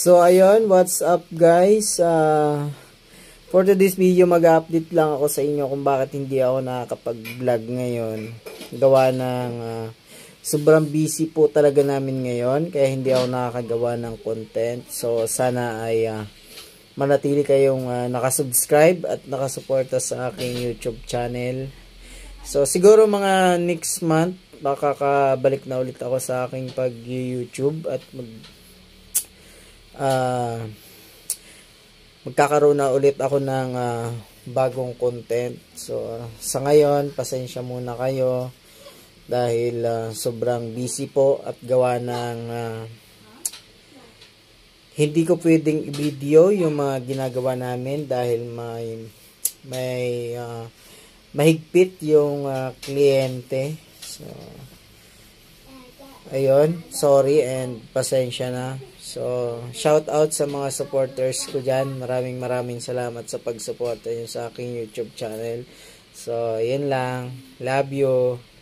So, ayun, what's up guys? For today's video, mag-update lang ako sa inyo kung bakit hindi ako nakakapag-vlog ngayon. Gawa ng sobrang busy po talaga namin ngayon, kaya hindi ako nakakagawa ng content. So, sana ay manatili kayong nakasubscribe at nakasuporta sa aking YouTube channel. So, siguro mga next month, makakabalik na ulit ako sa aking pag-YouTube at magkakaroon na ulit ako ng bagong content. So sa ngayon, pasensya muna kayo dahil sobrang busy po at gawa ng hindi ko pwedeng i-video yung mga ginagawa namin dahil may mahigpit yung kliyente. So ayun, sorry and pasensya na. So, shout out sa mga supporters ko dyan. Maraming salamat sa pagsuporta nyo sa aking YouTube channel. So, yun lang. Love you.